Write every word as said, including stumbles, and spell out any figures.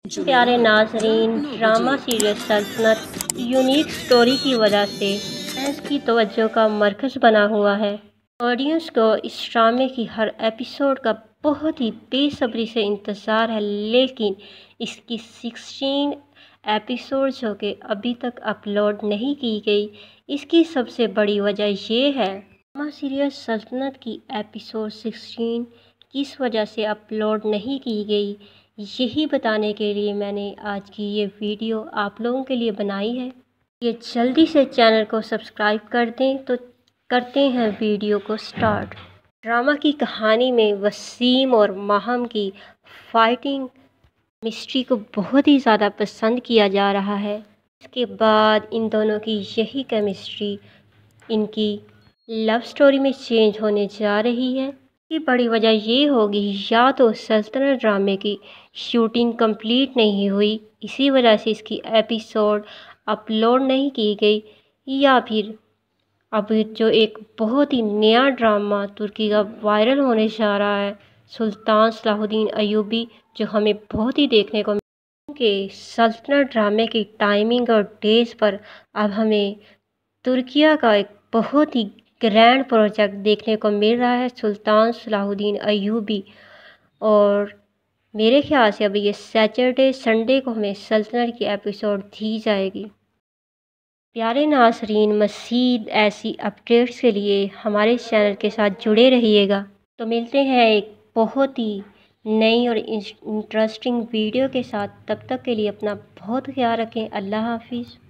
प्यारे नाजरीन, drama serial Saltanat unique story की वजह से फैंस की तवज्जो का मरकज़ बना हुआ है। ऑडियंस को इस ड्रामे की हर एपिसोड का बहुत ही बेसब्री से इंतज़ार है, लेकिन इसकी सोलह एपिसोड जो कि अभी तक अपलोड नहीं की गई, इसकी सबसे बड़ी वजह ये है ड्रामा सीरियल सल्तनत की एपिसोड सोलह किस वजह से अपलोड नहीं की गई। यही बताने के लिए मैंने आज की ये वीडियो आप लोगों के लिए बनाई है। ये जल्दी से चैनल को सब्सक्राइब कर दें। तो करते हैं वीडियो को स्टार्ट। ड्रामा की कहानी में वसीम और माहम की फाइटिंग मिस्ट्री को बहुत ही ज़्यादा पसंद किया जा रहा है। इसके बाद इन दोनों की यही केमिस्ट्री इनकी लव स्टोरी में चेंज होने जा रही है। की बड़ी वजह ये होगी, या तो सल्तनत ड्रामे की शूटिंग कंप्लीट नहीं हुई, इसी वजह से इसकी एपिसोड अपलोड नहीं की गई, या फिर अब जो एक बहुत ही नया ड्रामा तुर्की का वायरल होने जा रहा है, सुल्तान सलाहुद्दीन अयूबी, जो हमें बहुत ही देखने को कि सल्तनत ड्रामे की टाइमिंग और डेज पर अब हमें तुर्किया का एक बहुत ही ग्रैंड प्रोजेक्ट देखने को मिल रहा है, सुल्तान सलाहुद्दीन अयूबी। और मेरे ख्याल से अभी ये सैटरडे संडे को हमें सल्तनत की एपिसोड दी जाएगी। प्यारे नाज़रीन, मज़ीद ऐसी अपडेट्स के लिए हमारे चैनल के साथ जुड़े रहिएगा। तो मिलते हैं एक बहुत ही नई और इंटरेस्टिंग वीडियो के साथ। तब तक के लिए अपना बहुत ख्याल रखें। अल्लाह हाफिज़।